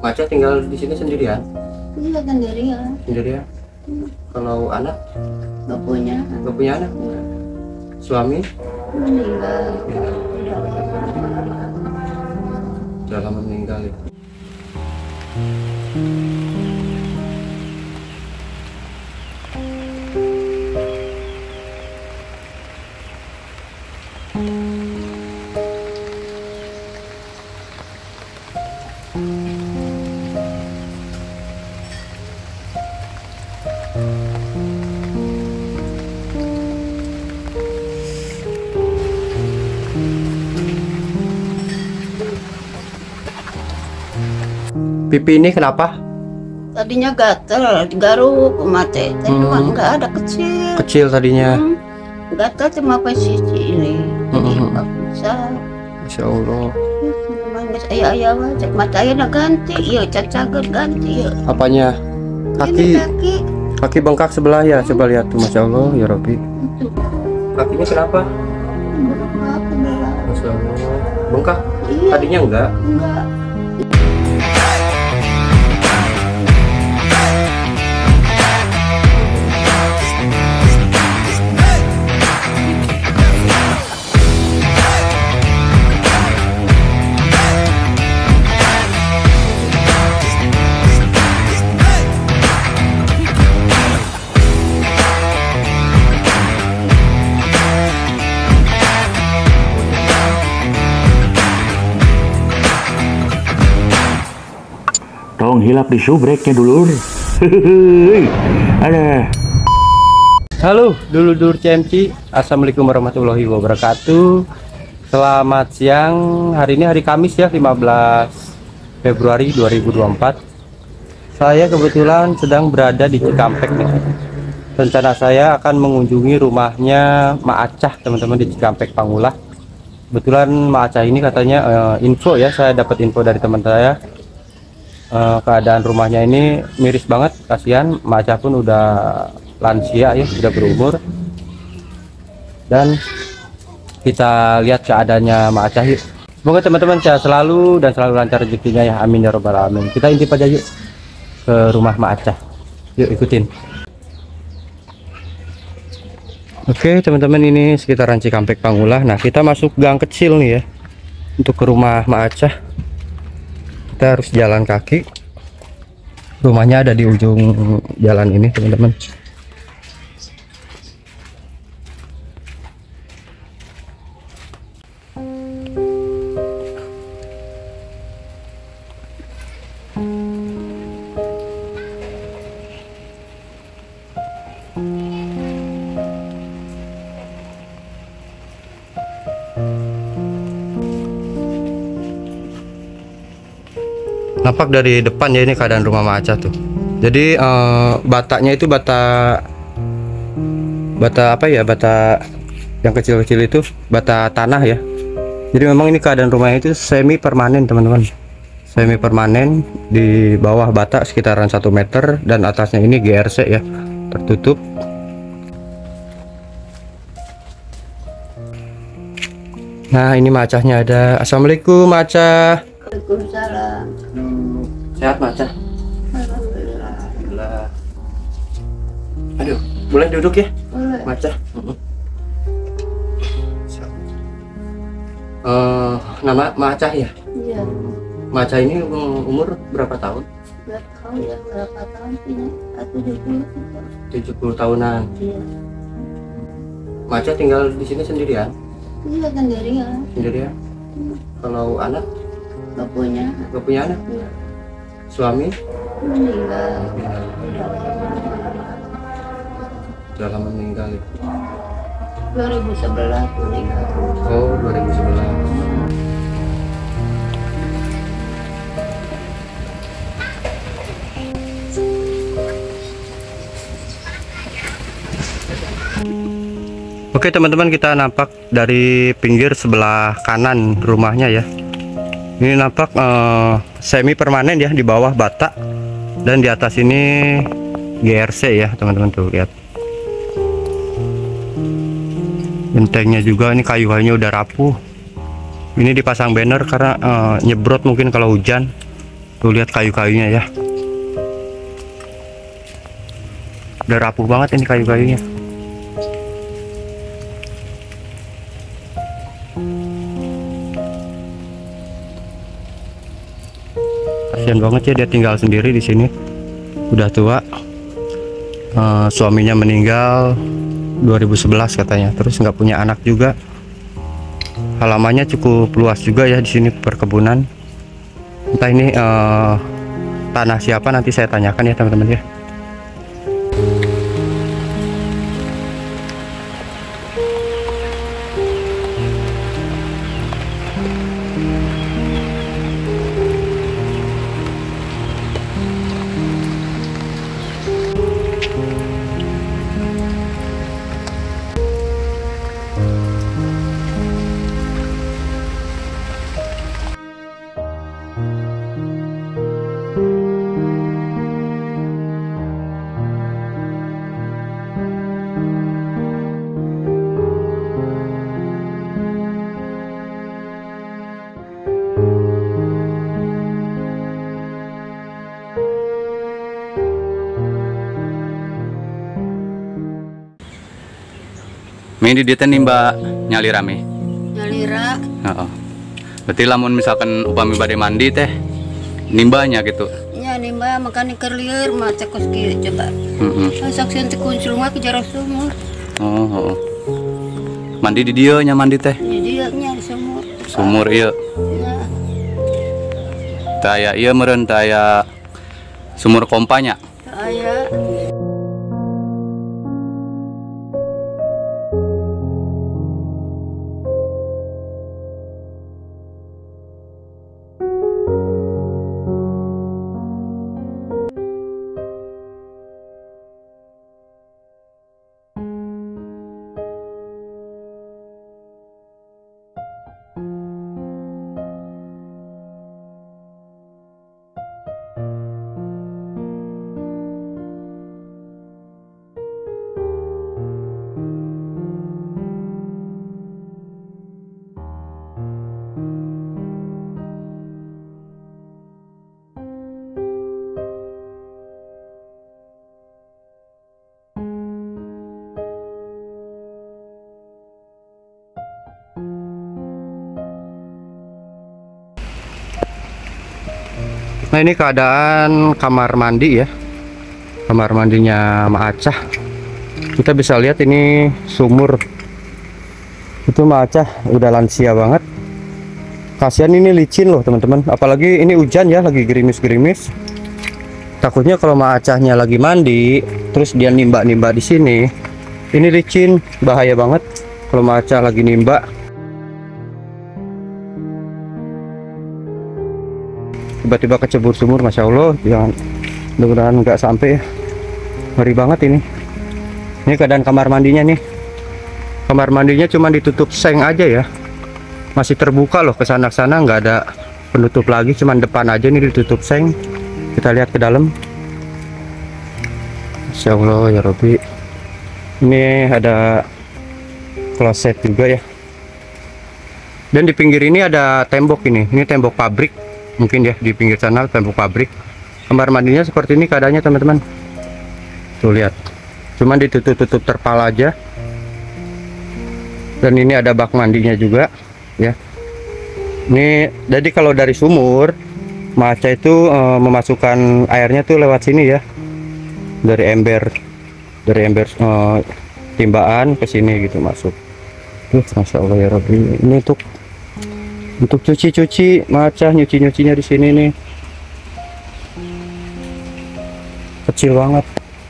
Maca tinggal di sini sendirian? Iya, sendirian. Sendirian? Kalau anak? Gak punya. Gak punya anak? Suami? Meninggal. Udah lama meninggal ya. Pipi ini kenapa? Tadinya gatel, garuk, mati. Tapi nggak ada kecil. Kecil tadinya. Gatel cuma pas sisi ini. Nggak bisa. Masya Allah. Ayah cek mata ayah ganti, iya cacaget ganti ya. Apanya? Kaki bengkak sebelah ya. Coba lihat tuh, Masya Allah ya Rabbi. Kakinya kenapa? Masya Allah. Bengkak? Iya. Tadinya enggak? Enggak. Tolong hilap di subreknya dulu. Ada. Halo, dulur CMC. Assalamualaikum warahmatullahi wabarakatuh. Selamat siang. Hari ini hari Kamis ya, 15 Februari 2024. Saya kebetulan sedang berada di Cikampek nih. Rencana saya akan mengunjungi rumahnya Mak Acah, teman-teman, di Cikampek Pangulah. Kebetulan Mak Acah ini katanya info ya, saya dapat info dari teman saya. Keadaan rumahnya ini miris banget, kasihan. Mak Acah pun udah lansia ya, sudah berumur. Dan kita lihat keadaannya Mak Acah yuk. Semoga teman-teman sehat selalu dan selalu lancar rezekinya ya, amin ya robbal alamin. Kita intip aja yuk ke rumah Mak Acah, yuk ikutin. Oke teman-teman, ini sekitaran Cikampek Pangulah. Nah, kita masuk gang kecil nih ya untuk ke rumah Mak Acah. Kita harus jalan kaki. Rumahnya ada di ujung jalan ini teman-teman. Nampak dari depan ya, ini keadaan rumah Mak Acah tuh. Jadi batanya itu bata apa ya, bata yang kecil-kecil itu bata tanah ya. Jadi memang ini keadaan rumahnya itu semi permanen teman-teman, semi permanen. Di bawah bata sekitaran 1 meter dan atasnya ini GRC ya, tertutup. Nah, ini Mak Acahnya ada. Assalamualaikum Mak Acah. Waalaikumsalam. Sehat Mak Acah? Alhamdulillah. Alhamdulillah. Aduh, boleh duduk ya Boleh. Mak Acah? Nama Mak Acah ya? Iya. Mak Acah ini umur berapa tahun? Gak tahu ya berapa tahun punya. 70 tahunan. Iya. Mak Acah tinggal di sini sendirian? Iya, sendirian. Sendirian? Kalau anak? Gak punya. Gak punya anak? Iya. Suami? Meninggal. Udah lama meninggal ya? 2011 meninggal. Oh, 2011. Oke teman-teman, kita nampak dari pinggir sebelah kanan rumahnya ya. Ini nampak semi permanen ya, di bawah bata dan di atas ini GRC ya teman-teman, tuh lihat. Gentengnya juga ini kayu-kayunya udah rapuh. Ini dipasang banner karena nyebrot mungkin kalau hujan. Tuh lihat kayu-kayunya ya. Udah rapuh banget ini kayu-kayunya. Kasian banget ya, dia tinggal sendiri di sini. Udah tua. Suaminya meninggal 2011 katanya. Terus nggak punya anak juga. Halamannya cukup luas juga ya di sini, perkebunan. Entah ini tanah siapa, nanti saya tanyakan ya teman-teman ya. Ini dia nimba nyali rame. Nyalira. Heeh. Berarti lamun misalkan upami bade mandi teh nimbanya gitu. Ya nimba makan ikan liar mata kos kiri coba. Saksian tekuncul mah ke jarak sumur. Oh. Mandi di dia nya mandi teh. Jadi nya di sumur. Sumur ieu. Ya. Taya ieu meureun taya sumur kompanya. Aya. Nah ini keadaan kamar mandi ya, kamar mandinya Mak Acah. Kita bisa lihat ini sumur. Itu Mak Acah udah lansia banget. Kasihan ini licin loh teman-teman. Apalagi ini hujan ya, lagi gerimis-gerimis. Takutnya kalau Mak Acahnya lagi mandi, terus dia nimba-nimba di sini, ini licin, bahaya banget. Kalau Mak Acah lagi nimba, tiba-tiba kecebur sumur, masya Allah, jangan, mudah-mudahan nggak sampai ya. Ngeri banget ini. Ini keadaan kamar mandinya nih. Kamar mandinya cuma ditutup seng aja ya, masih terbuka loh, kesana-sana nggak ada penutup lagi, cuman depan aja nih ditutup seng. Kita lihat ke dalam. Masya Allah ya Robbi. Ini ada kloset juga ya. Dan di pinggir ini ada tembok ini tembok pabrik. Mungkin ya di pinggir sana tembok pabrik. Kamar mandinya seperti ini keadaannya teman-teman. Tuh lihat, cuman ditutup-tutup terpal aja. Dan ini ada bak mandinya juga ya. Ini jadi kalau dari sumur Mak Acah itu memasukkan airnya tuh lewat sini ya, dari ember timbaan ke sini gitu masuk. Masya Allah ya Rabbi. Ini untuk cuci-cuci, Mak Acah nyuci-nyucinya di sini nih. Kecil banget.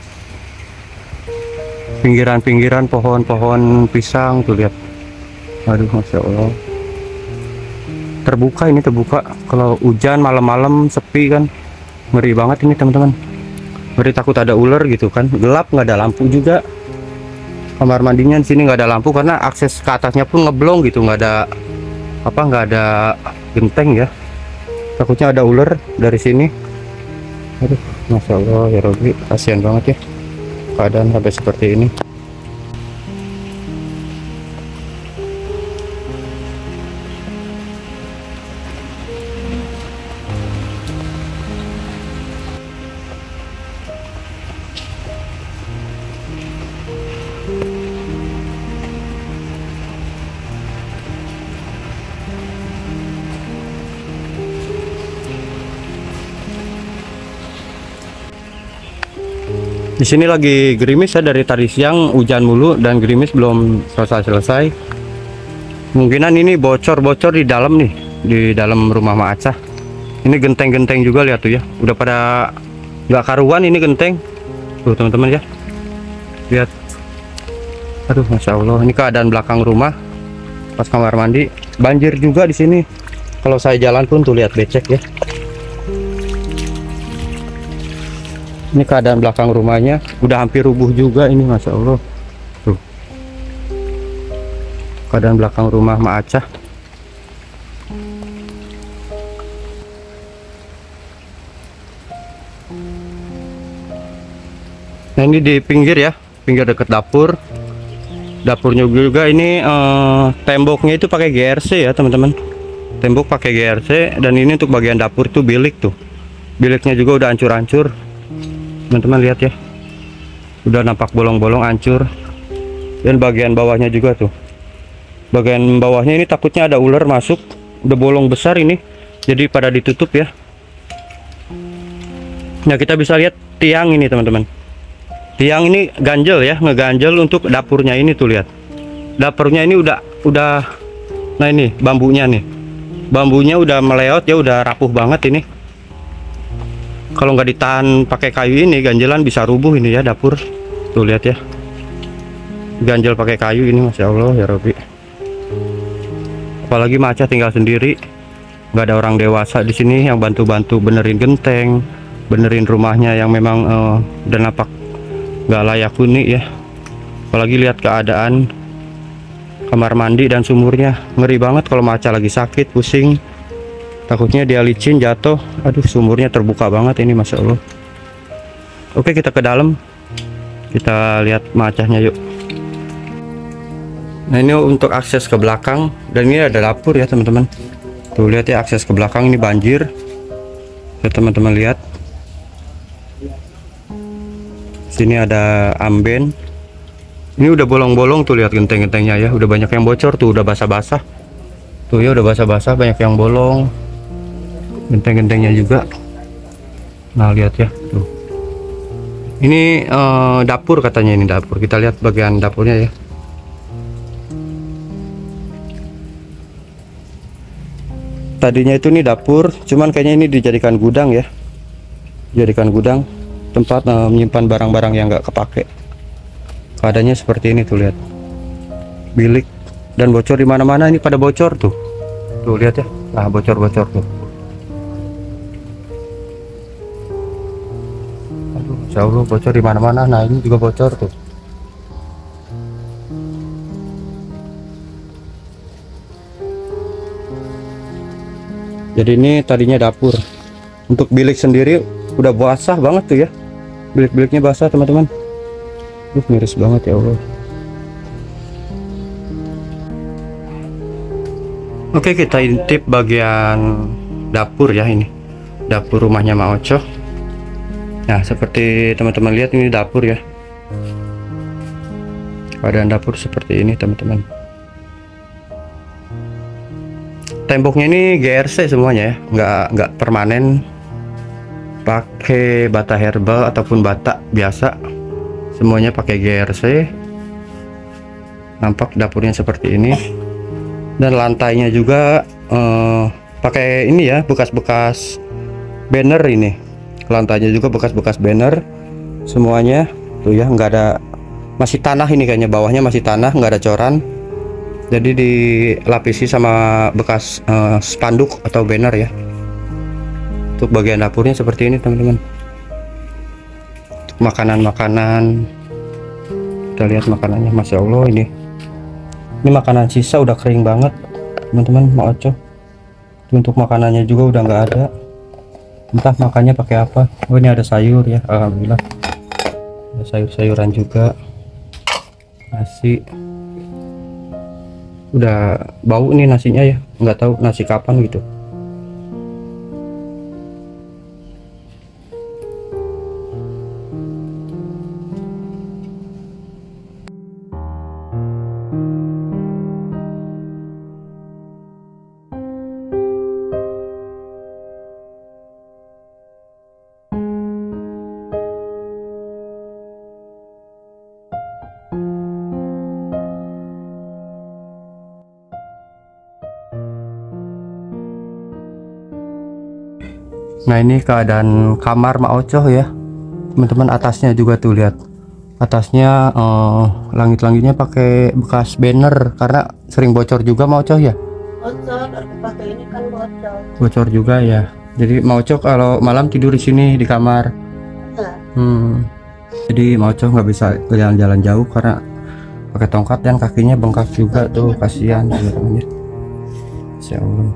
Pinggiran-pinggiran pohon-pohon pisang tuh lihat. Aduh, Masya Allah. Terbuka ini, terbuka. Kalau hujan malam-malam sepi kan, ngeri banget ini teman-teman. Ngeri, takut ada ular gitu kan. Gelap, nggak ada lampu juga. Kamar mandinya di sini nggak ada lampu karena akses ke atasnya pun ngeblong gitu, nggak ada genteng ya. Takutnya ada ular dari sini. Aduh, Masya Allah ya Robbi, kasihan banget ya keadaan sampai seperti ini. Di sini lagi gerimis ya, dari tadi siang hujan mulu dan gerimis belum selesai. Kemungkinan ini bocor-bocor di dalam nih, di dalam rumah Mak Acah. Ini genteng-genteng juga lihat tuh ya, udah pada nggak karuan ini genteng. Tuh teman-teman ya, lihat. Aduh, masya Allah, ini keadaan belakang rumah pas kamar mandi. Banjir juga di sini. Kalau saya jalan pun tuh lihat becek ya. Ini keadaan belakang rumahnya udah hampir rubuh juga ini, masya Allah. Tuh, keadaan belakang rumah Mak Acah. Nah ini di pinggir ya, pinggir dekat dapur. Dapurnya juga ini temboknya itu pakai GRC ya teman-teman. Tembok pakai GRC, dan ini untuk bagian dapur tuh bilik tuh. Biliknya juga udah hancur-hancur. Teman-teman lihat ya, udah nampak bolong-bolong hancur. Dan bagian bawahnya juga tuh, bagian bawahnya ini takutnya ada ular masuk, udah bolong besar ini, jadi pada ditutup ya. Nah kita bisa lihat tiang ini teman-teman, tiang ini ganjel ya, ngeganjel untuk dapurnya ini tuh, lihat dapurnya ini udah nah ini bambunya udah meleot ya, udah rapuh banget ini. Kalau nggak ditahan pakai kayu ini, ganjelan bisa rubuh ini ya dapur. Tuh lihat ya, ganjel pakai kayu ini, masya Allah ya Robi. Apalagi Mak Acah tinggal sendiri, nggak ada orang dewasa di sini yang bantu-bantu benerin genteng, benerin rumahnya yang memang udah nampak nggak layak huni ya. Apalagi lihat keadaan kamar mandi dan sumurnya, ngeri banget kalau Mak Acah lagi sakit, pusing. Takutnya dia licin jatuh. Aduh, sumurnya terbuka banget ini, masya Allah. Oke, kita ke dalam, kita lihat Mak Acahnya yuk. Nah ini untuk akses ke belakang, dan ini ada dapur ya teman-teman. Tuh lihat ya, akses ke belakang ini banjir ya teman-teman, lihat sini ada amben. Ini udah bolong-bolong tuh, lihat genteng-gentengnya ya, udah banyak yang bocor tuh, udah basah-basah tuh ya, udah basah-basah, banyak yang bolong. Genteng-gentengnya juga. Nah lihat ya tuh, ini dapur katanya, ini dapur. Kita lihat bagian dapurnya ya. Tadinya itu nih dapur, cuman kayaknya ini dijadikan gudang ya, jadikan gudang, tempat menyimpan barang-barang yang nggak kepake. Keadaannya seperti ini tuh, lihat bilik dan bocor di mana-mana, ini pada bocor tuh lihat ya. Nah bocor-bocor tuh. Insya Allah bocor di mana-mana. Nah ini juga bocor tuh. Jadi ini tadinya dapur. Untuk bilik sendiri udah basah banget tuh ya. Bilik-biliknya basah teman-teman. Miris banget ya Allah. Oke, kita intip bagian dapur ya, ini dapur rumahnya Mak Ocoh. Nah seperti teman-teman lihat, ini dapur ya, keadaan dapur seperti ini teman-teman. Temboknya ini GRC semuanya ya, nggak permanen, pakai bata herbal ataupun bata biasa, semuanya pakai GRC. Nampak dapurnya seperti ini, dan lantainya juga pakai ini ya, bekas-bekas banner ini. Lantainya juga bekas-bekas banner semuanya tuh ya, nggak ada, masih tanah ini kayaknya, bawahnya masih tanah, nggak ada coran, jadi dilapisi sama bekas spanduk atau banner ya. Untuk bagian dapurnya seperti ini teman-teman. Untuk makanan-makanan, kita lihat makanannya, masya Allah, ini makanan sisa udah kering banget teman-teman Mak Ocoh. Untuk makanannya juga udah nggak ada, entah makannya pakai apa. Oh ini ada sayur ya, alhamdulillah ada sayur-sayuran juga, nasi. Udah bau nih nasinya ya, nggak tahu nasi kapan gitu. Nah ini keadaan kamar Mak Ocoh ya teman-teman. Atasnya juga tuh lihat, atasnya langit-langitnya pakai bekas banner karena sering bocor juga Mak Ocoh ya. Bocor, aku pakai ini kan bocor. Bocor juga ya. Jadi Mak Ocoh kalau malam tidur di sini di kamar. Ya. Jadi Mak Ocoh nggak bisa jalan-jalan jauh karena pakai tongkat dan kakinya bengkak juga tuh, kasihan teman-teman ya. Insya Allah.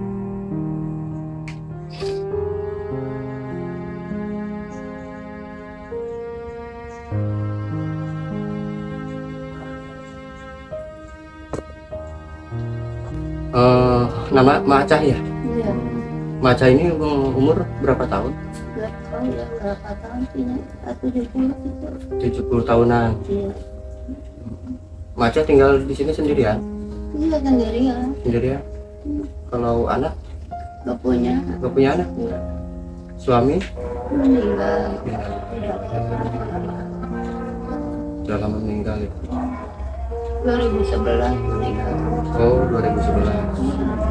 Nama Macah ya? Iya. Macah ini umur berapa tahun? Nggak tahu ya berapa tahun sih. 70 gitu. 70 tahunan. Iya. Macah tinggal di sini sendirian? Iya sendirian. Sendirian? Kalau anak? Gak punya. Gak punya anak? Iya. Suami? Meninggal. Sudah lama meninggal ya? 2011 meninggal. Oh 2011.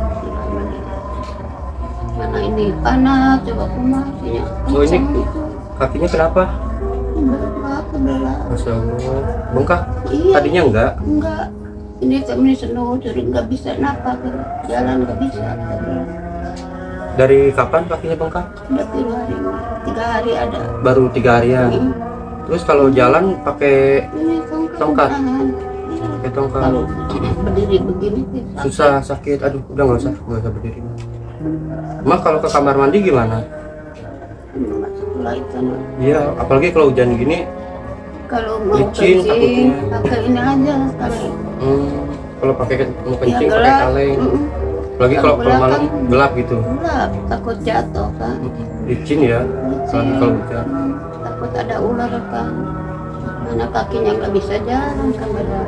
Mana ini panas, coba kumasinya. Oh ini kakinya kenapa? Bengkak, sebelah. Masya Allah. Bengkak? Iya. Tadinya enggak? Enggak. Ini kami senang jadi nggak bisa napas, jalan nggak bisa. Dari kapan kakinya bengkak? Udah 3 hari ada. Baru 3 harian. Terus kalau jalan pakai Ini tongkat? tangan. Pakai tongkat. Kalau berdiri begini sih Susah, sakit. Aduh, udah nggak usah berdiri. Mak kalau ke kamar mandi gimana? masuk lagi sana. Iya, apalagi kalau hujan gini. Kalau mau Licin kencing, takutnya. pakai ini aja sekali. Kalau pakai mau kencing Yang pakai gelap. kaleng. Apalagi kalau malam gelap gitu. Gelap, takut jatuh kan. Licin ya. Apalagi kalau hujan. Takut ada ular kan. Mana kakinya nggak bisa jalan kan beda.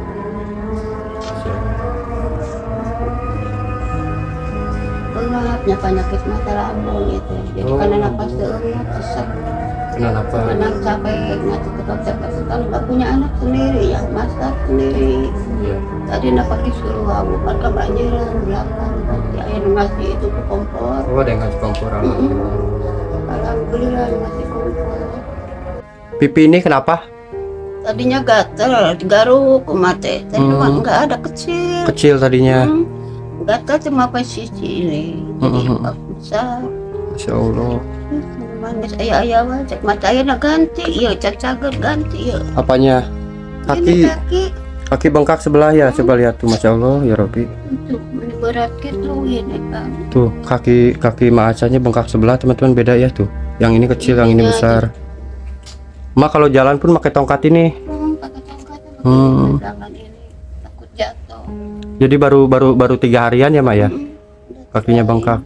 Gelapnya penyakit mata lambung gitu. Jadi Oh. karena napas terengah sesak. Kenapa? Anak capek, nanti tetap capek sekali. Nggak punya anak sendiri, yang masak sendiri. Iya. Tadi nak pakai suruh abu, kan kebanjiran belakang. Ya yang ngasih itu ke kompor. Oh, ada yang ngasih kompor. Alhamdulillah. Alhamdulillah ngasih kompor. Pipi ini kenapa? Tadinya gatel, digaruk mati. Tapi nggak ada kecil. Kecil tadinya. Gatel cuma pas sisi ini. Jadi nggak besar. Masya Allah. Manis ayah cek mata ayah nak ganti, iya cager ganti ya. Apanya? Ini Kaki. kaki Kaki bengkak sebelah ya. Coba lihat tuh, Masya Allah ya Robi. untuk berat gitu ini kan. Tuh kaki Maacanya bengkak sebelah teman-teman, beda ya tuh. Yang ini kecil, yang ini besar. Mak kalau jalan pun pakai tongkat ini. Pakai tongkat jangan ini takut jatuh. Jadi baru 3 harian ya Mak ya. Kakinya bengkak.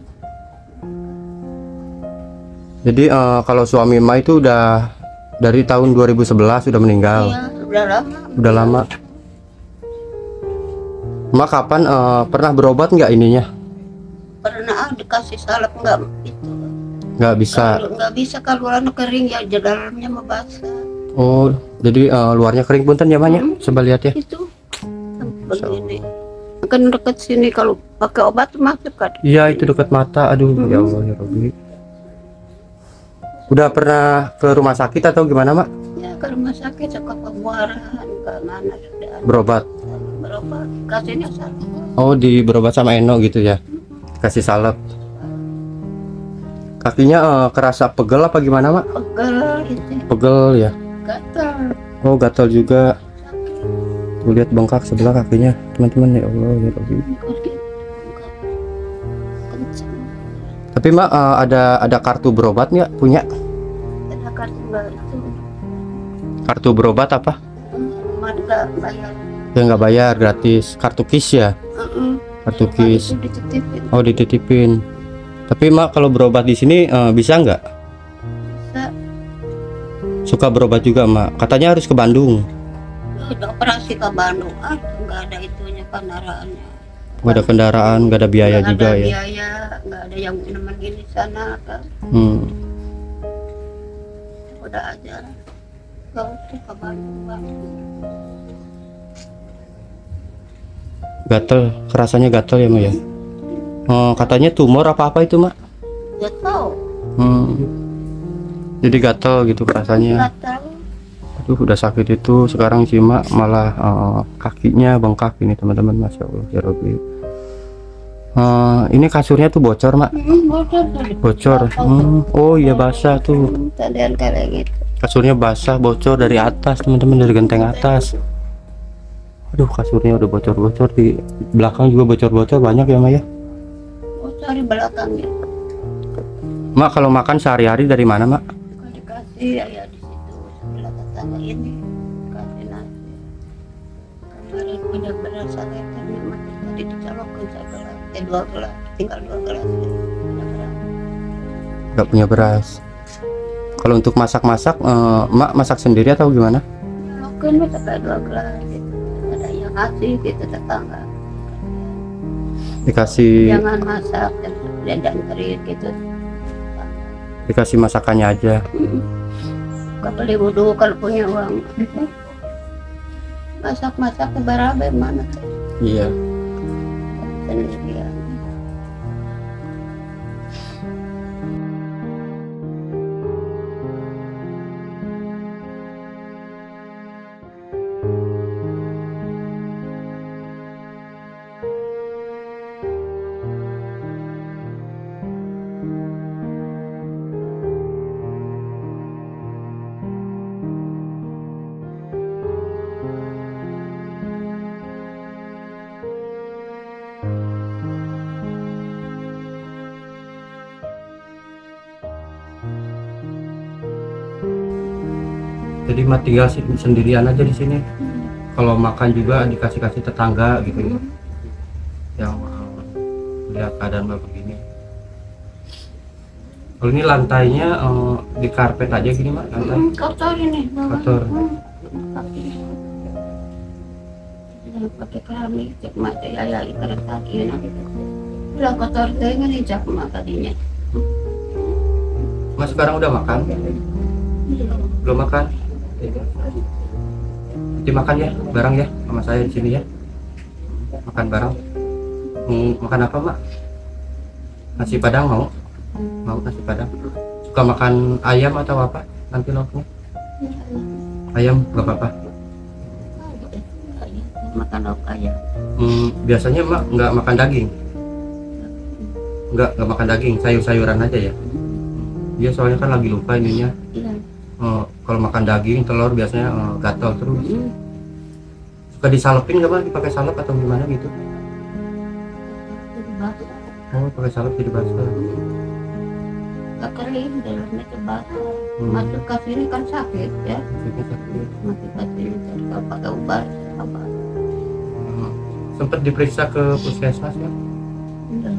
Jadi kalau suami Mak itu udah dari tahun 2011 sudah meninggal. Iya, udah lama. Udah lama. Mak kapan pernah berobat nggak ininya? Pernah dikasih salep nggak itu. Nggak bisa. Nggak bisa kalau anu kering ya di dalamnya mau basah. Oh, jadi luarnya kering punten ya Mak ya? Coba lihat ya. Itu begini. Kan dekat sini kalau pakai obat masuk kan. Iya, itu dekat mata. Aduh, ya Allah ya Rabbi. Udah pernah ke rumah sakit atau gimana Mak? Ya ke rumah sakit ke Pebuaran ke mana sudah Berobat. berobat kasihnya satu. Oh, berobat sama Eno gitu ya? Kasih salep. Kakinya kerasa pegel apa gimana Mak? Pegel itu Pegel ya? gatal. Oh, gatal juga. Tuh lihat bengkak sebelah kakinya teman-teman, ya Allah ya Rabbi. Kencang. Tapi Mak ada kartu berobat nggak? Punya? Ada kartu nggak itu Kartu berobat apa? nggak bayar. Ya nggak bayar, gratis. Kartu KIS ya? Kartu KIS. Itu dititipin. Oh, dititipin. Tapi Mak kalau berobat di sini bisa nggak? Bisa. Suka berobat juga Mak. Katanya harus ke Bandung. Udah operasi ke Bandung, nggak ada itunya kendaraannya. Nggak ada kendaraan, nggak ada biaya Nggak juga ada ya. biaya, nggak ada yang nemenin di sana kan. Udah aja. Gak usah ke Bandung. Gatel, kerasanya gatel ya Mak ya. Katanya tumor apa itu Mak? Gak tahu. Jadi gatel gitu rasanya. Gatal. Aduh, udah sakit itu sekarang si Mak malah kakinya bengkak ini teman-teman. Masya Allah ya Rabbi. Ini kasurnya tuh bocor Mak. Bocor tadi. Bocor. Oh iya basah tuh. Tadian kayak gitu. Kasurnya basah, bocor dari atas teman-teman, dari genteng atas. Aduh, kasurnya udah bocor-bocor, di belakang juga bocor-bocor banyak ya Mak ya. Bocor di belakangnya. Mak kalau makan sehari-hari dari mana Mak? Kalau dikasih ya di situ sebelah tetangga ini kasih nasi. Kemarin punya beras saletannya mati tadi dicolokkan sebelah, 2 gelas, tinggal 2 gelas. Punya beras. Gak punya beras. Kalau untuk masak-masak, Mak masak sendiri atau gimana? Mungkin sampai 2 gelas gitu. Ada yang ngasih gitu tetangga. Dikasih Jangan masak dan kering gitu. dikasih masakannya aja. Gak beli wudhu kalau punya uang. Masak-masak ke barabe mana? Iya. Sendirian. Jadi Mak tinggal sendirian aja di sini. Kalau makan juga dikasih-kasih tetangga gitu ya. Yang lihat keadaan Mak begini. Kalau ini lantainya di karpet aja gini Mak, lantai. Kotor ini. Kotor. Pakai keramik, cek mata ya ikat kaki nanti. Udah kotor dengan hijab mak tadinya. Mas sekarang udah makan? Belum makan? Nanti makan ya, bareng ya sama saya di sini ya. Makan bareng. Makan apa Mak? Nasi Padang mau? Mau nasi Padang? Suka makan ayam atau apa? Nanti lauknya? Ayam nggak apa-apa. Makan lauk ayam. Biasanya Mak nggak makan daging? Nggak makan daging, sayur-sayuran aja ya? Iya soalnya kan lagi lupa ininya. Iya. Kalau makan daging, telur biasanya gatal terus. Suka disalepin nggak Mak? Dipakai salep atau gimana gitu? Oh, pakai salep jadi basah. Gak kering, dalamnya terbakar. Masuk ke sini kan sakit ya. Masuk ke sini kalau pakai obat apa? Sempat diperiksa ke puskesmas ya? Udah.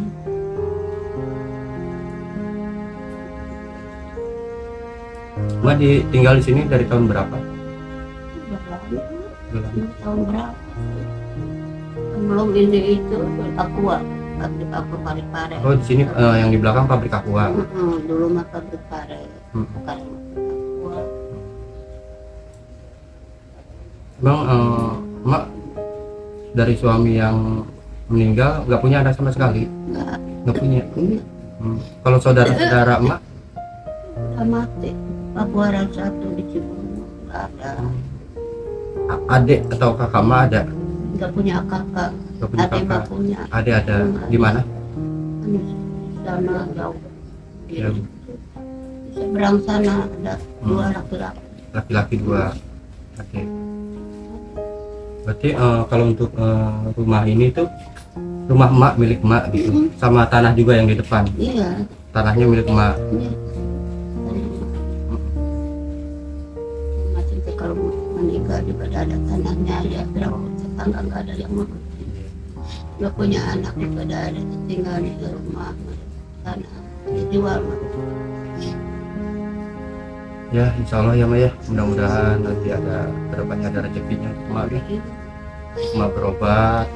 Mak tinggal di sini dari tahun berapa? Udah lama. Udah lama. Tahun berapa? Belum ini itu aqua. Pabrik aqua Parepare. Oh di sini yang di belakang pabrik aqua. Dulu mah pabrik pare. Bukan aqua. Bang, Mak dari suami yang meninggal nggak punya anak sama sekali? Nggak punya. Kalau saudara-saudara Mak? Udah mati. Pabuaran satu di Cibungu nggak ada. Adik atau kakak Mak ada? Nggak punya kakak. Nggak punya Adik mah kakak. punya. Adik ada di mana? Di sana jauh. Di Ya. seberang sana ada 2 laki-laki. Laki-laki 2. Oke. Berarti kalau untuk rumah ini tuh rumah Mak, milik Mak gitu, sama tanah juga yang di depan. Iya. Tanahnya milik Mak. Iya. Macam kalau meninggal juga ada tanahnya ya. Kalau tetangga nggak ada yang mau. Nggak punya anak juga ada tinggal di rumah tanah dijual. Ya insya Allah ya Mak ya, mudah-mudahan nanti ada kedepannya ada rezekinya untuk Mak ya. Mak berobat,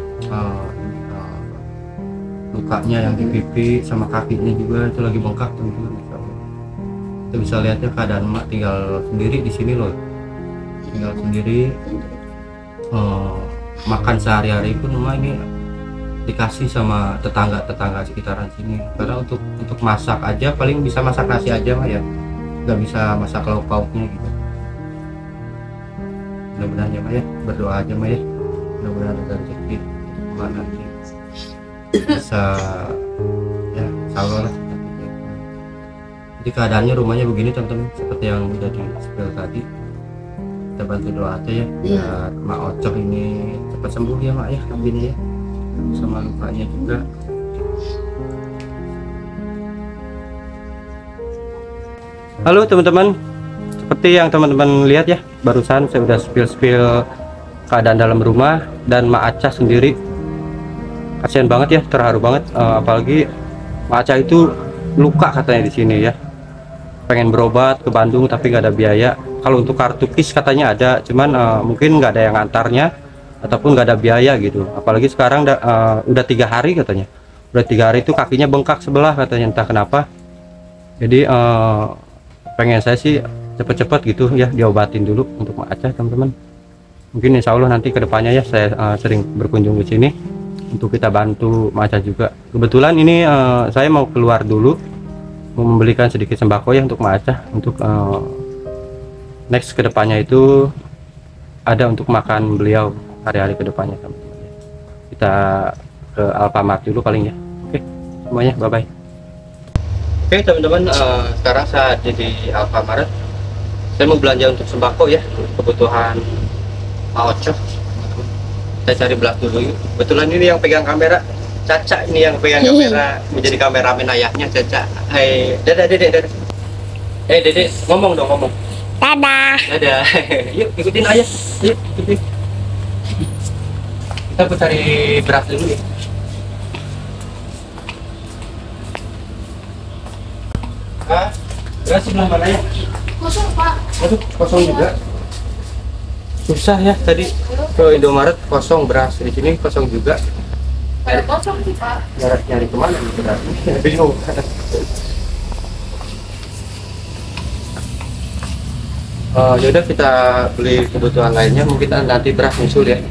lukanya yang di pipi sama kakinya juga itu lagi bengkak teman-teman. Insya Allah kita bisa lihatnya keadaan Mak tinggal sendiri di sini loh, tinggal sendiri. Makan sehari-hari pun Mak ini dikasih sama tetangga sekitaran sini, karena untuk masak aja paling bisa masak nasi aja mah ya, nggak bisa masak lauk pauknya gitu. Mudah-mudahan ya mah ya, berdoa aja mah ya, mudah-mudahan ada rezeki untuk nanti bisa ya, insya Allah lah. Jadi keadaannya rumahnya begini teman-teman, seperti yang udah di spill tadi. Kita bantu doa aja ya, biar Mak Ocok ini cepat sembuh ya Mak ya, kambingnya ya, sama lukanya juga. Halo teman-teman, seperti yang teman-teman lihat ya, barusan saya udah spill keadaan dalam rumah, dan Mak Aca sendiri kasihan banget ya, terharu banget, apalagi Mak Aca itu luka katanya di sini ya, pengen berobat ke Bandung tapi nggak ada biaya. Kalau untuk kartu KIS katanya ada, cuman mungkin nggak ada yang antarnya ataupun nggak ada biaya gitu. Apalagi sekarang udah 3 hari katanya, udah 3 hari itu kakinya bengkak sebelah katanya, entah kenapa. Jadi pengen saya sih cepet-cepet gitu ya diobatin dulu untuk Mak Aca teman-teman. Mungkin insya Allah nanti kedepannya ya saya sering berkunjung ke sini untuk kita bantu Mak Aca juga. Kebetulan ini saya mau keluar dulu, mau membelikan sedikit sembako ya untuk Mak Aca, untuk next kedepannya itu ada untuk makan beliau hari-hari kedepannya teman-teman. Kita ke Alfamart dulu paling ya. Oke semuanya, bye bye. Oke teman-teman, sekarang saya ada di Alfamart. Saya mau belanja untuk sembako ya, kebutuhan Mak Ocok. Kita cari belas dulu yuk. Kebetulan ini yang pegang kamera Caca, ini yang pegang kamera, menjadi kameramen ayahnya Caca. Hai dadah dedek, dadah. Dedek ngomong dong, ngomong. Dadah. Dadah. Yuk ikutin ayah, yuk ikutin. Kita mau cari beras dulu ya. Beras sebelah mana ya? Kosong Pak. Aduh, kosong juga. Susah ya tadi ke Indomaret kosong, beras di sini kosong juga. Pada kosong sih Pak. Nyari kemana nih beras? Bingung. Yaudah kita beli kebutuhan lainnya, mungkin nanti beras nyusul ya.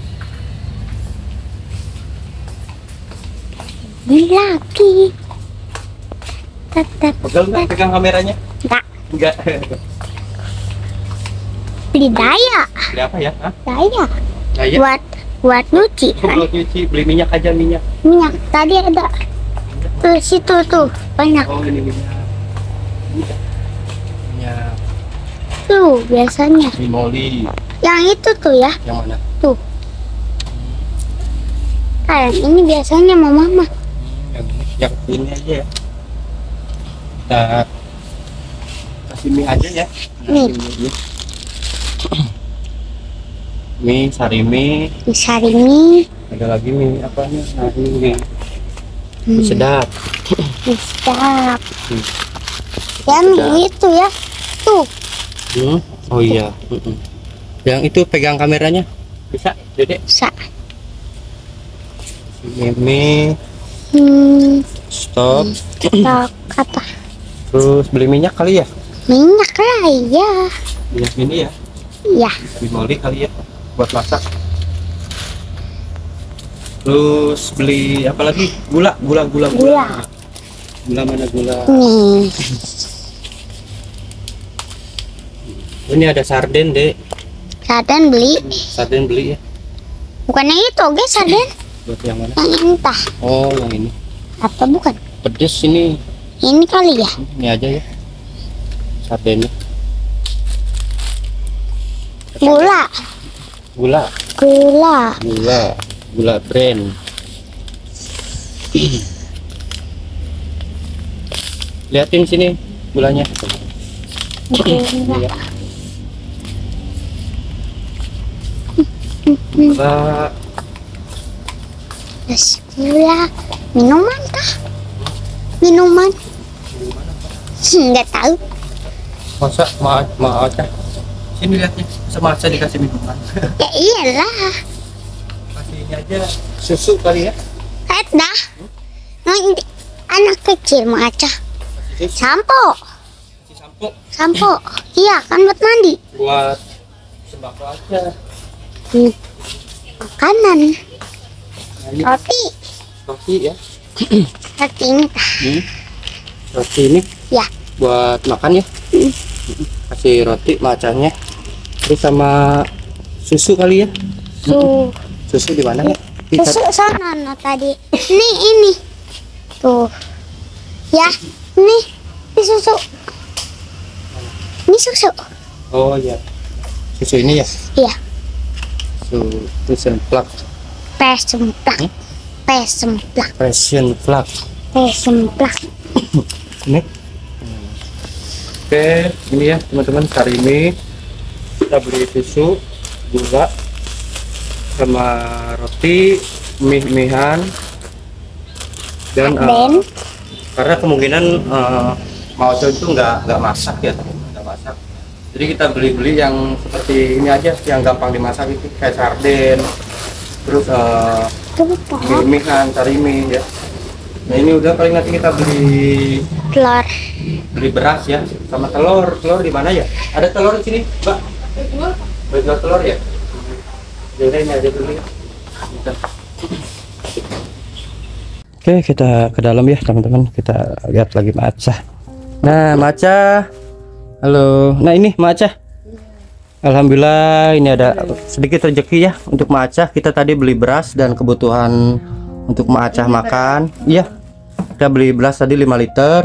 Beli lagi. Tetap. Pegang nggak pegang kameranya? Enggak. Enggak. Beli daya. Beli apa ya? Hah? Daya. Nah, ya. Buat nyuci kan. Buat nyuci, beli minyak aja, minyak. Minyak tadi ada. Tuh situ tuh banyak. Oh ini minyak. Minyak Tuh biasanya. Mimoli. Yang itu tuh ya. Yang mana? Tuh. Kayak ini biasanya mama. Yang ini aja ya. Kita kasih mie aja ya. Mie. Mie, sari mie. Sari mie. Ada lagi mie apa nih? Nah ini mie sedap. Mie sedap. Ya mie itu ya. Tuh. Oh iya. Yang itu pegang kameranya bisa, Dedek? Bisa. Mie. Stop. Stop apa? Terus beli minyak kali ya? Minyak lah ya. Minyak ini ya? Iya. Mimoli kali ya buat masak. Terus beli apa lagi? Gula. Gula. Gula mana gula? Nih. Ini ada sarden, Dek. Sarden beli. Sarden beli ya. Bukannya itu, guys, sarden. Buat yang mana? Yang entah. Oh, yang ini. Apa bukan? Pedes ini. Ini kali ya. Ini aja ya. Sardennya. Gula. Gula brand. Liatin sini gulanya. Gula. Gula. Terus gula. Minuman kah? Minuman. Nggak tahu. Masa maaf aja. Sini lihatnya. Sama saya dikasih minuman. Ya iyalah. Kasih ini aja susu kali ya. Lihat dah. Anak kecil mengaca. Sampo. Kasih sampo. Sampo. Iya kan buat mandi. Buat sembako aja. Makanan. Nah, ini Roti. roti ya. Roti ini Roti ini ya. buat makan ya. Kasih roti macanya. Terus sama susu kali ya. Susu di mana ya? Susu sana no, tadi. Ini. Tuh. Ya, ini susu. Ini susu. Oh iya. Susu ini ya. Iya. Susu semplak. Pesemplak. Passion plak. Ini. Oke, ini ya teman-teman, hari ini kita beli susu, gula, sama roti, mie-mihan, dan karena kemungkinan mau itu nggak masak ya, nggak masak. Jadi kita beli yang seperti ini aja, yang gampang dimasak itu kayak sarden, terus mie-mihan, sarimi ya. Nah ini udah, paling nanti kita beli beras ya, sama telur di mana ya? Ada telur di sini, Mbak? Beli telur ya? Jadi ini aja dulu ya. Oke, kita ke dalam ya teman-teman, kita lihat lagi Maca. Nah Maca, halo. Nah ini Maca, alhamdulillah ini ada sedikit rezeki ya untuk Maca. Kita tadi beli beras dan kebutuhan untuk Maca makan. Iya, kita beli beras tadi 5 liter.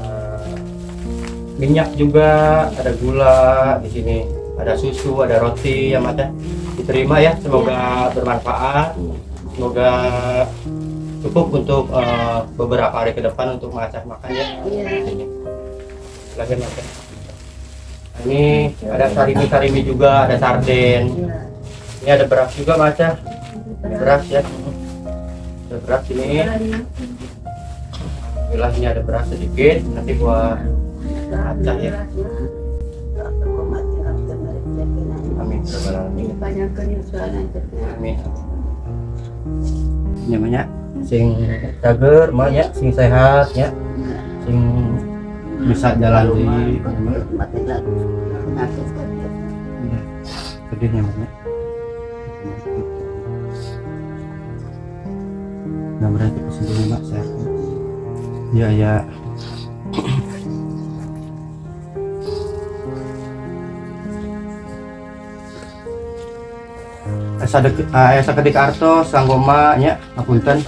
Minyak juga, ada gula di sini, ada susu, ada roti ya Maca. Diterima ya, semoga bermanfaat, semoga cukup untuk beberapa hari ke depan untuk Maca makan ya. Ini lagi Maca. Ini ada sarimi juga, ada sarden. Ini ada beras juga Maca. Ini beras ya. Ada beras ini. Alhamdulillah ini ada beras sedikit, nanti buat Maca ya. Amin. Amin. Namanya sing cager mah ya, sing sehat ya, sing bisa jalan di sedihnya mana. Nah berarti kesini mak sehat ya. Sakedik artos sanggoma nya apunten.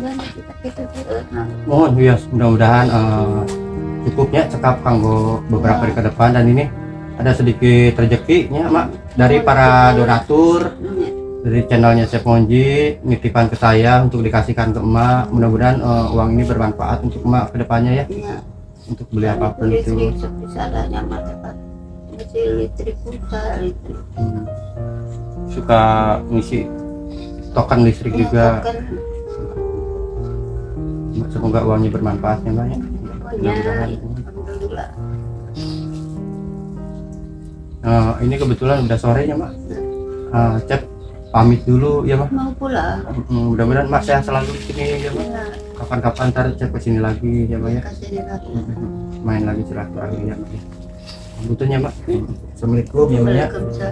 Mohon ya, mudah-mudahan cukupnya cekap kanggo beberapa hari ke depan. Dan ini ada sedikit rezekinya mak dari para donatur dari channelnya Chef Monji, nitipkan ke saya untuk dikasihkan ke emak. Mudah-mudahan uang ini bermanfaat untuk emak ke depannya ya, untuk beli apapun itu. Suka ngisi token listrik juga. Semoga uangnya bermanfaat ya Mbak ya. Ini kebetulan udah sore ya Mbak. Cep pamit dulu ya Mbak. Mau pulang. Mudah-mudahan Mbak sehat selalu di sini ya Mbak. Kapan-kapan ntar Cep kesini lagi ya Mbak ya. Main lagi silaturahmi ya Mbak. Butuhnya Mbak. Assalamualaikum ya Mbak ya.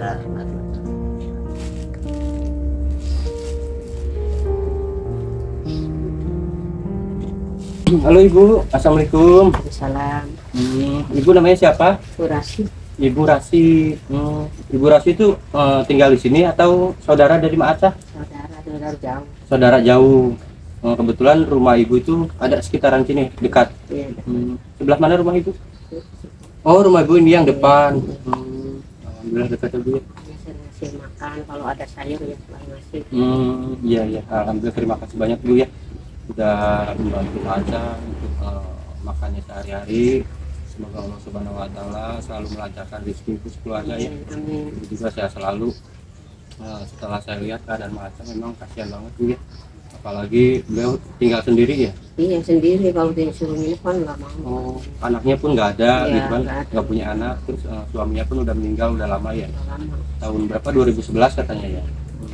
Halo Ibu, assalamualaikum. Salam. Ibu namanya siapa? Surasi. Ibu Rasi. Ibu Rasi itu tinggal di sini atau saudara dari Maca? Saudara jauh. Saudara jauh. Kebetulan rumah Ibu itu ada sekitaran sini, dekat. Iya. Sebelah mana rumah Ibu? Oh, rumah Ibu ini yang depan. Alhamdulillah dekat Ibu ya. Ngasih makan kalau ada sayur ya selalu ngasih. Iya. Alhamdulillah, terima kasih banyak Bu ya. Sudah membantu Maca untuk makannya sehari-hari. Semoga Allah Subhanahu wa Ta'ala selalu melancarkan rezeki untuk keluarga ya. Amin. Juga saya selalu setelah saya lihat keadaan Maca memang kasihan banget Bu ya. Apalagi beliau tinggal sendiri ya. Iya sendiri, kalau disuruh nginep kan nggak mau. Anaknya pun nggak ada Iya, gitu kan, nggak ada. nggak punya anak. Terus suaminya pun udah meninggal udah lama ya. Nggak lama. Tahun berapa? 2011 katanya ya.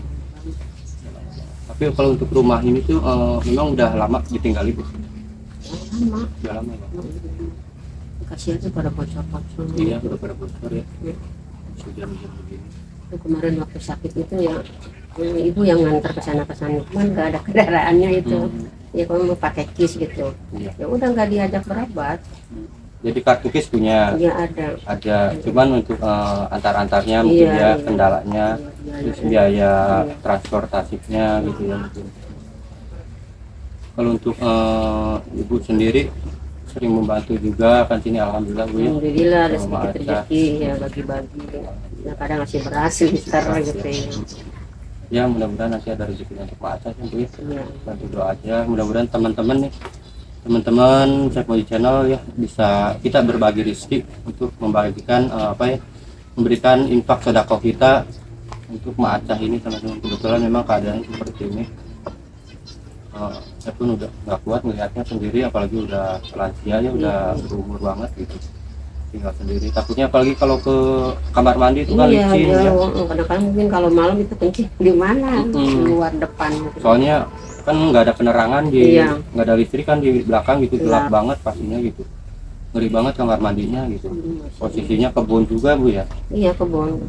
Tapi kalau untuk rumah ini tuh memang udah lama ditinggal Ibu. Lama. Udah lama ya. Kasihan tuh pada bocor-bocor. Iya, udah pada bocor ya. Hujan-hujan begini. Itu kemarin waktu sakit itu ya, ibu yang ngantar ke sana cuman nggak ada kendaraannya itu. Ya kalau mau pakai kis gitu. Iya. Ya udah nggak diajak berobat. Jadi kartu kis punya Ya ada. cuman untuk antar-antarnya mungkin Iya, ya iya. kendalanya, Iya, terus iya. biaya transportasinya gitu ya mungkin. Kalau untuk ibu sendiri sering membantu juga kan sini alhamdulillah Bu ya. Alhamdulillah ada Sama sedikit Aca. rezeki ya bagi-bagi. Nah, kadang ngasih beras sebentar gitu ya. Ya mudah-mudahan nanti ada rezeki untuk Pak Aca kan Bu ya. Iya. Bantu doa aja, mudah-mudahan teman-teman Chef Moji Channel ya bisa kita berbagi rezeki untuk membagikan memberikan infak sedekah kita untuk Mak Acah ini teman-teman. Kebetulan memang keadaannya seperti ini. Saya pun udah nggak kuat melihatnya sendiri, apalagi udah lansia ya, udah berumur banget gitu, tinggal sendiri. Takutnya apalagi kalau ke kamar mandi itu kan Iya, licin ya. kadang-kadang mungkin kalau malam itu kencing di mana? Mm-mm. Luar depan. Gitu. Soalnya kan nggak ada penerangan Iya. nggak ada listrik kan di belakang gitu, gelap Gelap. banget pastinya gitu, ngeri banget kamar mandinya gitu. Posisinya kebun juga Bu ya, Iya kebun.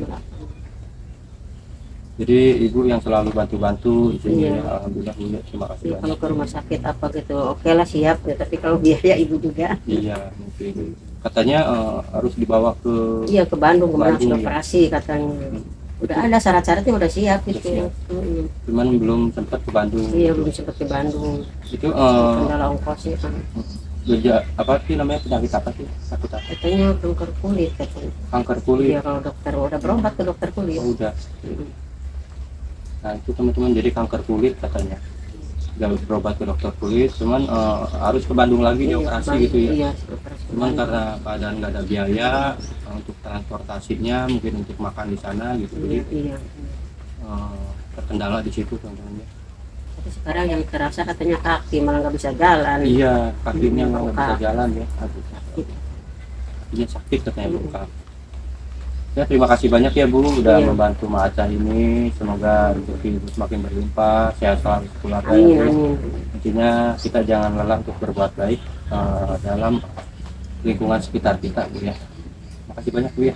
jadi ibu yang selalu bantu-bantu di sini Iya. ya. Alhamdulillah Bu ya, terima kasih Jadi banyak. kalau ke rumah sakit apa gitu, oke lah siap ya. Tapi kalau biaya ibu juga. Iya mungkin katanya harus dibawa ke Iya ke Bandung kemarin Bandung, harus ya. operasi katanya. Udah ada syarat-syaratnya udah siap gitu. Udah siap. Cuman belum sempat ke Bandung. Iya belum sempat ke Bandung. Itu Kendala ongkosnya kan. apa sih namanya, penyakit apa sih? Sakit apa? Katanya kanker kulit katanya. Kanker kulit. Iya kalau dokter udah berobat ke dokter kulit. Oh, udah. Nah itu teman-teman, jadi kanker kulit katanya. Udah berobat ke dokter kulit, cuman harus ke Bandung lagi dioperasi gitu ya. Iya, operasi. Cuman karena keadaan nggak ada biaya untuk transportasinya, mungkin untuk makan di sana gitu, jadi Iya. terkendala di situ teman-teman ya. Tapi sekarang yang terasa katanya kaki malah nggak bisa jalan. Iya, kakinya Iya, nggak bisa bengkak. jalan ya. Aduh, kakinya sakit katanya bengkak. Ya terima kasih banyak ya Bu udah Iya. membantu Mak Acah ini. Semoga rezeki Ibu semakin berlimpah, sehat selalu keluarga ya Amin, Bu. amin. Intinya kita jangan lelah untuk berbuat baik dalam lingkungan sekitar kita Bu ya. Makasih banyak Bu ya.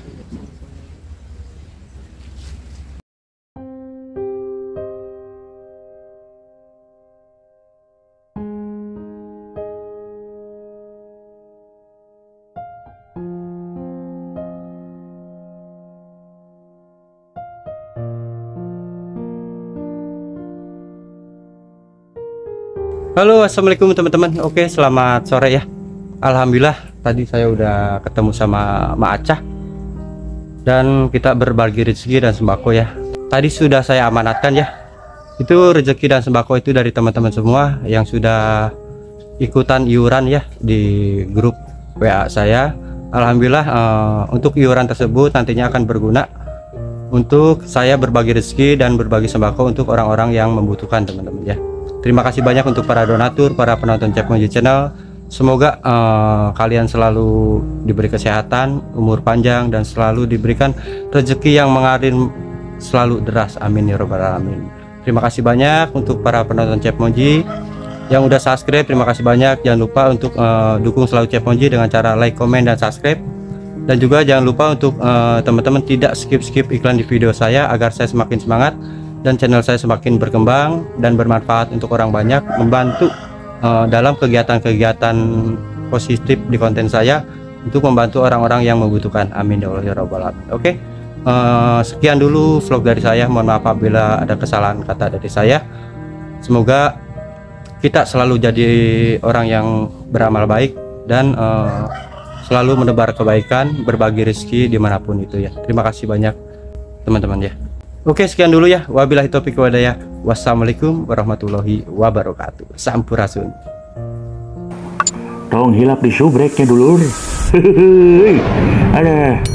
Halo, assalamualaikum teman-teman. Oke, selamat sore ya. Alhamdulillah, tadi saya udah ketemu sama Mak Acah dan kita berbagi rezeki dan sembako ya. Tadi sudah saya amanatkan ya. Itu rezeki dan sembako itu dari teman-teman semua yang sudah ikutan iuran ya di grup WA saya. Alhamdulillah, untuk iuran tersebut nantinya akan berguna untuk saya berbagi rezeki dan berbagi sembako untuk orang-orang yang membutuhkan teman-teman ya. Terima kasih banyak untuk para donatur, para penonton Chef Moji Channel. Semoga kalian selalu diberi kesehatan, umur panjang, dan selalu diberikan rezeki yang mengalir selalu deras. Amin ya robbal alamin. Terima kasih banyak untuk para penonton Chef Moji yang udah subscribe. Terima kasih banyak. Jangan lupa untuk dukung selalu Chef Moji dengan cara like, komen, dan subscribe. Dan juga jangan lupa untuk teman-teman tidak skip iklan di video saya agar saya semakin semangat dan channel saya semakin berkembang dan bermanfaat untuk orang banyak, membantu dalam kegiatan-kegiatan positif di konten saya untuk membantu orang-orang yang membutuhkan. Amin ya Allah ya rabbal alamin. Oke, sekian dulu vlog dari saya. Mohon maaf apabila ada kesalahan kata dari saya. Semoga kita selalu jadi orang yang beramal baik dan selalu menebar kebaikan, berbagi rezeki dimanapun itu ya. Terima kasih banyak teman-teman ya. Oke, sekian dulu ya. Wabillahi taufiq wal hidayah. Wassalamualaikum warahmatullahi wabarakatuh. Sampurasun. Tong hilap di subreknya dulur. Ada.